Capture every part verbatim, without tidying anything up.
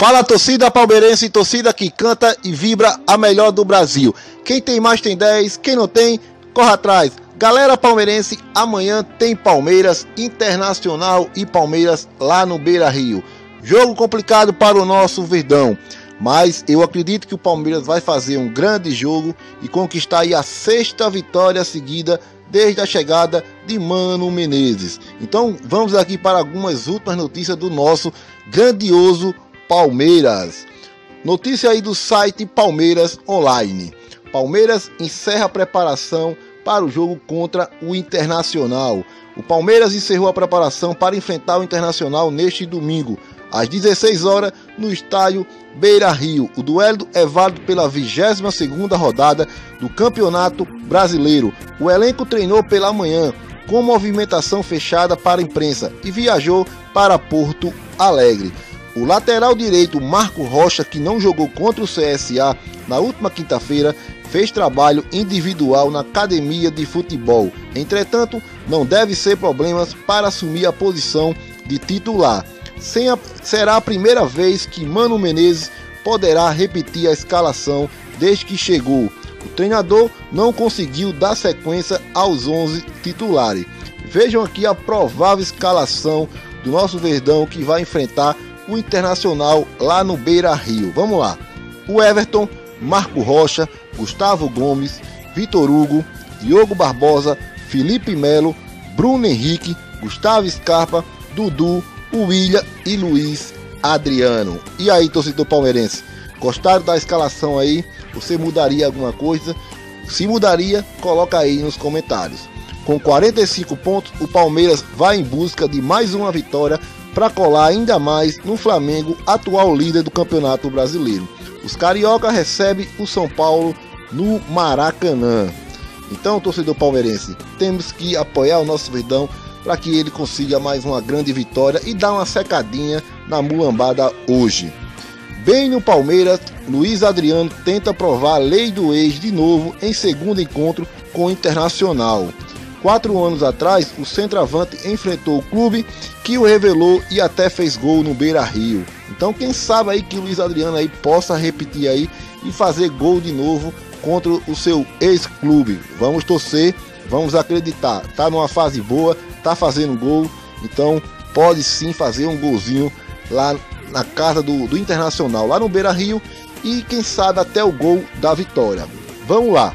Fala, torcida palmeirense, torcida que canta e vibra a melhor do Brasil. Quem tem mais tem dez, quem não tem, corre atrás. Galera palmeirense, amanhã tem Palmeiras, Internacional e Palmeiras lá no Beira-Rio. Jogo complicado para o nosso Verdão, mas eu acredito que o Palmeiras vai fazer um grande jogo e conquistar aí a sexta vitória seguida desde a chegada de Mano Menezes. Então vamos aqui para algumas últimas notícias do nosso grandioso Palmeiras. Notícia aí do site Palmeiras Online. Palmeiras encerra a preparação para o jogo contra o Internacional. O Palmeiras encerrou a preparação para enfrentar o Internacional neste domingo, às dezesseis horas, no estádio Beira-Rio. O duelo é válido pela vigésima segunda rodada do Campeonato Brasileiro. O elenco treinou pela manhã, com movimentação fechada para a imprensa, e viajou para Porto Alegre. O lateral direito Marco Rocha, que não jogou contra o C S A na última quinta-feira, fez trabalho individual na academia de futebol. Entretanto, não deve ser problemas para assumir a posição de titular. Sem a, será a primeira vez que Mano Menezes poderá repetir a escalação desde que chegou. O treinador não conseguiu dar sequência aos onze titulares. Vejam aqui a provável escalação do nosso Verdão, que vai enfrentar o Internacional lá no Beira-Rio. Vamos lá. O Everton, Marco Rocha, Gustavo Gomes, Vitor Hugo, Diogo Barbosa, Felipe Melo, Bruno Henrique, Gustavo Scarpa, Dudu, William e Luiz Adriano. E aí, torcedor palmeirense, gostaram da escalação aí? Você mudaria alguma coisa? Se mudaria, coloca aí nos comentários. Com quarenta e cinco pontos, o Palmeiras vai em busca de mais uma vitória para colar ainda mais no Flamengo, atual líder do Campeonato Brasileiro. Os carioca recebem o São Paulo no Maracanã. Então, torcedor palmeirense, temos que apoiar o nosso Verdão para que ele consiga mais uma grande vitória e dar uma secadinha na mulambada hoje. Bem no Palmeiras, Luiz Adriano tenta provar a lei do ex de novo em segundo encontro com o Internacional. Quatro anos atrás, o centroavante enfrentou o clube que o revelou e até fez gol no Beira-Rio. Então quem sabe aí que o Luiz Adriano aí possa repetir aí e fazer gol de novo contra o seu ex-clube. Vamos torcer, vamos acreditar. Tá numa fase boa, tá fazendo gol, então pode sim fazer um golzinho lá na casa do, do Internacional, lá no Beira-Rio, e quem sabe até o gol da vitória. Vamos lá.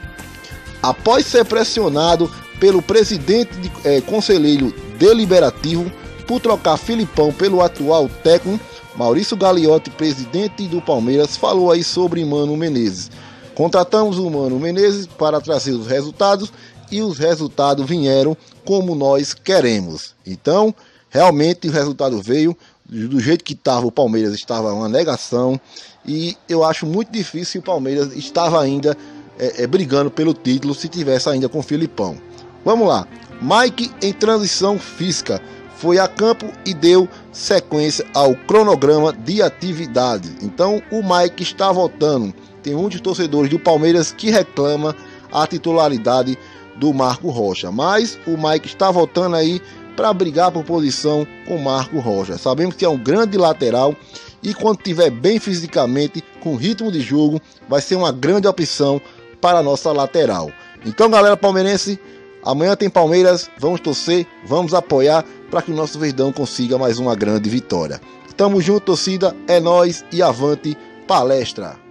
Após ser pressionado pelo presidente de, eh, conselheiro deliberativo por trocar Filipão pelo atual técnico, Maurício Gagliotti, presidente do Palmeiras, falou aí sobre Mano Menezes. Contratamos o Mano Menezes para trazer os resultados e os resultados vieram como nós queremos. Então, realmente o resultado veio do jeito que estava. O Palmeiras estava uma negação e eu acho muito difícil o Palmeiras estava ainda é, é, brigando pelo título se tivesse ainda com o Filipão. Vamos lá. Mike, em transição física, foi a campo e deu sequência ao cronograma de atividade. Então o Mike está voltando. Tem muitos torcedores do Palmeiras que reclamam a titularidade do Marco Rocha, mas o Mike está voltando aí para brigar por posição com o Marco Rocha. Sabemos que é um grande lateral e quando estiver bem fisicamente, com ritmo de jogo, vai ser uma grande opção para a nossa lateral. Então, galera palmeirense, amanhã tem Palmeiras, vamos torcer, vamos apoiar para que o nosso Verdão consiga mais uma grande vitória. Tamo junto, torcida, é nóis e avante palestra!